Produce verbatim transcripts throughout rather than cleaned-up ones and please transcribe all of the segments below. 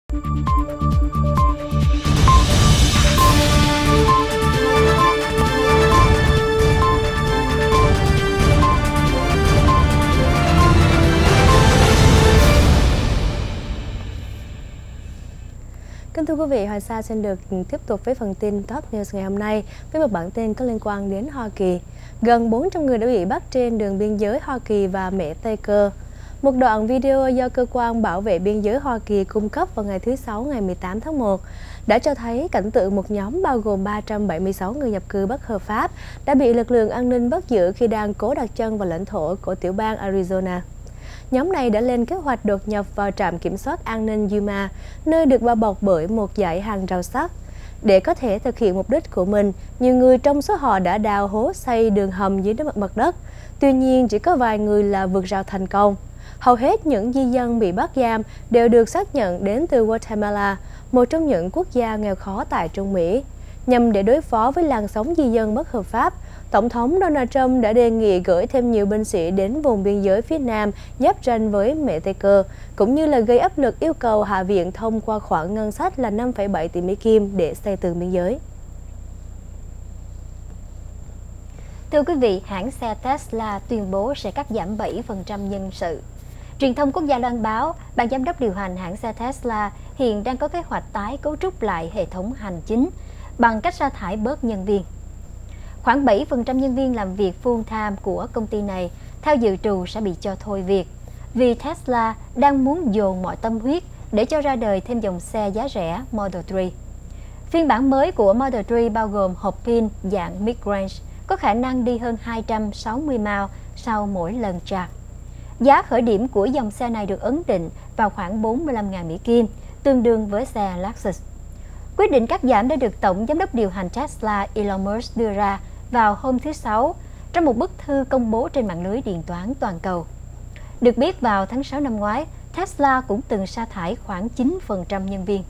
Kính thưa quý vị, Hoài Sa xin được tiếp tục với phần tin Top News ngày hôm nay với một bản tin có liên quan đến Hoa Kỳ. Gần bốn trăm người đã bị bắt trên đường biên giới Hoa Kỳ và Mễ Tây Cơ. Một đoạn video do Cơ quan Bảo vệ Biên giới Hoa Kỳ cung cấp vào ngày thứ Sáu ngày mười tám tháng một đã cho thấy cảnh tượng một nhóm bao gồm ba trăm bảy mươi sáu người nhập cư bất hợp pháp đã bị lực lượng an ninh bắt giữ khi đang cố đặt chân vào lãnh thổ của tiểu bang Arizona. Nhóm này đã lên kế hoạch đột nhập vào trạm kiểm soát an ninh Yuma, nơi được bao bọc bởi một dãy hàng rào sắt. Để có thể thực hiện mục đích của mình, nhiều người trong số họ đã đào hố xây đường hầm dưới mặt mặt đất. Tuy nhiên, chỉ có vài người là vượt rào thành công. Hầu hết những di dân bị bắt giam đều được xác nhận đến từ Guatemala, một trong những quốc gia nghèo khó tại Trung Mỹ. Nhằm để đối phó với làn sóng di dân bất hợp pháp, Tổng thống Donald Trump đã đề nghị gửi thêm nhiều binh sĩ đến vùng biên giới phía Nam giáp ranh với Mễ Tây Cơ, cũng như là gây áp lực yêu cầu Hạ viện thông qua khoản ngân sách là năm phẩy bảy tỷ Mỹ Kim để xây tường biên giới. Thưa quý vị, hãng xe Tesla tuyên bố sẽ cắt giảm bảy phần trăm nhân sự. Truyền thông quốc gia loan báo, ban giám đốc điều hành hãng xe Tesla hiện đang có kế hoạch tái cấu trúc lại hệ thống hành chính bằng cách sa thải bớt nhân viên. Khoảng bảy phần trăm nhân viên làm việc full time của công ty này theo dự trù sẽ bị cho thôi việc, vì Tesla đang muốn dồn mọi tâm huyết để cho ra đời thêm dòng xe giá rẻ Model ba. Phiên bản mới của Model ba bao gồm hộp pin dạng mid-range, có khả năng đi hơn hai trăm sáu mươi mile sau mỗi lần charge. Giá khởi điểm của dòng xe này được ấn định vào khoảng bốn mươi lăm nghìn Mỹ Kim, tương đương với xe Lexus. Quyết định cắt giảm đã được Tổng Giám đốc điều hành Tesla Elon Musk đưa ra vào hôm thứ Sáu trong một bức thư công bố trên mạng lưới điện toán toàn cầu. Được biết, vào tháng sáu năm ngoái, Tesla cũng từng sa thải khoảng chín phần trăm nhân viên.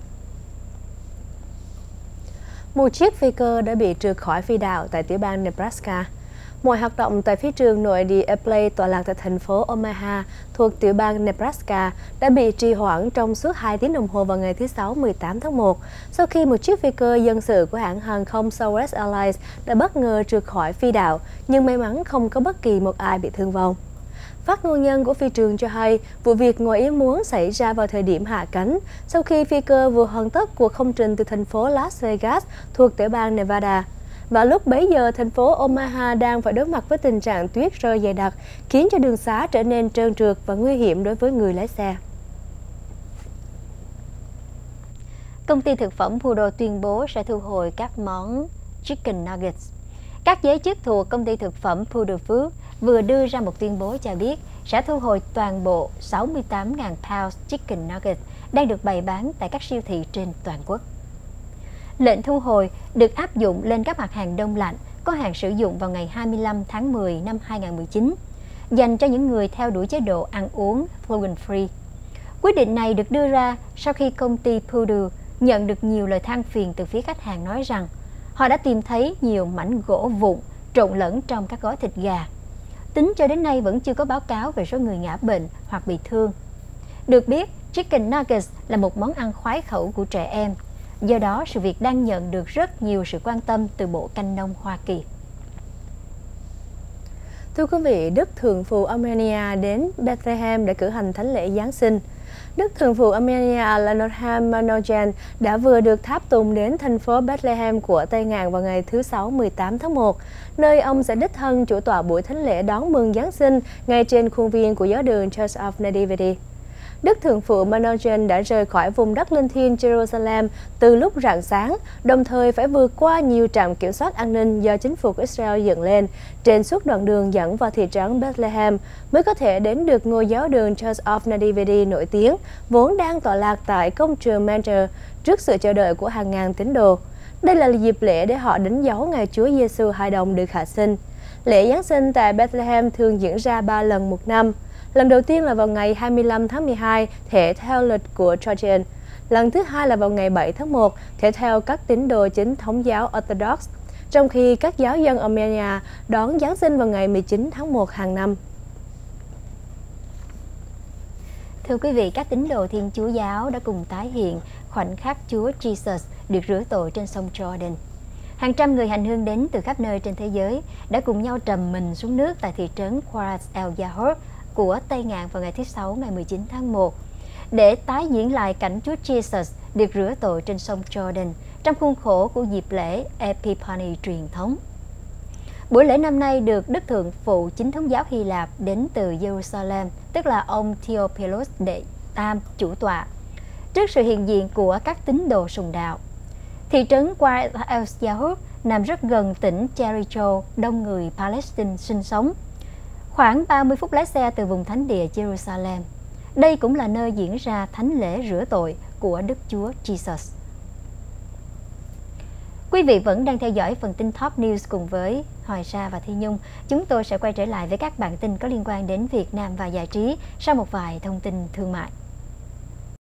Một chiếc phi cơ đã bị trượt khỏi phi đạo tại tiểu bang Nebraska. Mọi hoạt động tại phi trường nội địa Airplane tọa lạc tại thành phố Omaha thuộc tiểu bang Nebraska đã bị trì hoãn trong suốt hai tiếng đồng hồ vào ngày thứ Sáu mười tám tháng một sau khi một chiếc phi cơ dân sự của hãng hàng không Southwest Airlines đã bất ngờ trượt khỏi phi đạo, nhưng may mắn không có bất kỳ một ai bị thương vong. Phát ngôn nhân của phi trường cho hay vụ việc ngoài ý muốn xảy ra vào thời điểm hạ cánh sau khi phi cơ vừa hoàn tất cuộc không trình từ thành phố Las Vegas thuộc tiểu bang Nevada. Và lúc bấy giờ, thành phố Omaha đang phải đối mặt với tình trạng tuyết rơi dày đặc, khiến cho đường xá trở nên trơn trượt và nguy hiểm đối với người lái xe. Công ty thực phẩm Puro tuyên bố sẽ thu hồi các món chicken nuggets. Các giới chức thuộc công ty thực phẩm Puro Food vừa đưa ra một tuyên bố cho biết sẽ thu hồi toàn bộ sáu mươi tám nghìn pounds chicken nuggets đang được bày bán tại các siêu thị trên toàn quốc. Lệnh thu hồi được áp dụng lên các mặt hàng đông lạnh có hạn sử dụng vào ngày hai mươi lăm tháng mười năm hai nghìn không trăm mười chín, dành cho những người theo đuổi chế độ ăn uống gluten free. Quyết định này được đưa ra sau khi công ty Purdue nhận được nhiều lời than phiền từ phía khách hàng nói rằng họ đã tìm thấy nhiều mảnh gỗ vụn trộn lẫn trong các gói thịt gà. Tính cho đến nay vẫn chưa có báo cáo về số người ngã bệnh hoặc bị thương. Được biết, chicken nuggets là một món ăn khoái khẩu của trẻ em. Do đó, sự việc đang nhận được rất nhiều sự quan tâm từ Bộ Canh nông Hoa Kỳ. Thưa quý vị, Đức Thượng phụ Armenia đến Bethlehem để cử hành thánh lễ Giáng sinh. Đức Thượng phụ Armenia là Notham Manojan đã vừa được tháp tùng đến thành phố Bethlehem của Tây Ngạn vào ngày thứ Sáu mười tám tháng một, nơi ông sẽ đích thân chủ tọa buổi thánh lễ đón mừng Giáng sinh ngay trên khuôn viên của giáo đường Church of Nativity. Đức Thượng phụ Manojan đã rời khỏi vùng đất linh thiêng Jerusalem từ lúc rạng sáng, đồng thời phải vượt qua nhiều trạm kiểm soát an ninh do chính phủ Israel dựng lên trên suốt đoạn đường dẫn vào thị trấn Bethlehem mới có thể đến được ngôi giáo đường Church of Nativity nổi tiếng, vốn đang tọa lạc tại công trường Manger trước sự chờ đợi của hàng ngàn tín đồ. Đây là dịp lễ để họ đánh dấu ngày Chúa Giêsu hài đồng được hạ sinh. Lễ Giáng sinh tại Bethlehem thường diễn ra ba lần một năm. Lần đầu tiên là vào ngày hai mươi lăm tháng mười hai, thể theo lịch của Trajan. Lần thứ hai là vào ngày bảy tháng một, thể theo các tín đồ chính thống giáo Orthodox, trong khi các giáo dân Armenia đón Giáng sinh vào ngày mười chín tháng một hàng năm. Thưa quý vị, các tín đồ Thiên Chúa giáo đã cùng tái hiện khoảnh khắc Chúa Jesus được rửa tội trên sông Jordan. Hàng trăm người hành hương đến từ khắp nơi trên thế giới đã cùng nhau trầm mình xuống nước tại thị trấn Qurrat El Yahur của Tây Ngạn vào ngày thứ Sáu ngày mười chín tháng một để tái diễn lại cảnh Chúa Jesus được rửa tội trên sông Jordan trong khuôn khổ của dịp lễ Epiphany truyền thống. Buổi lễ năm nay được Đức Thượng phụ Chính thống giáo Hy Lạp đến từ Jerusalem, tức là ông Theophilus đệ Tam chủ tọa, trước sự hiện diện của các tín đồ sùng đạo. Thị trấn Qurrat El Yahur nằm rất gần tỉnh Jericho, đông người Palestine sinh sống, khoảng ba mươi phút lái xe từ vùng thánh địa Jerusalem. Đây cũng là nơi diễn ra thánh lễ rửa tội của Đức Chúa Jesus. Quý vị vẫn đang theo dõi phần tin Top News cùng với Hoài Sa và Thi Nhung. Chúng tôi sẽ quay trở lại với các bản tin có liên quan đến Việt Nam và giải trí sau một vài thông tin thương mại.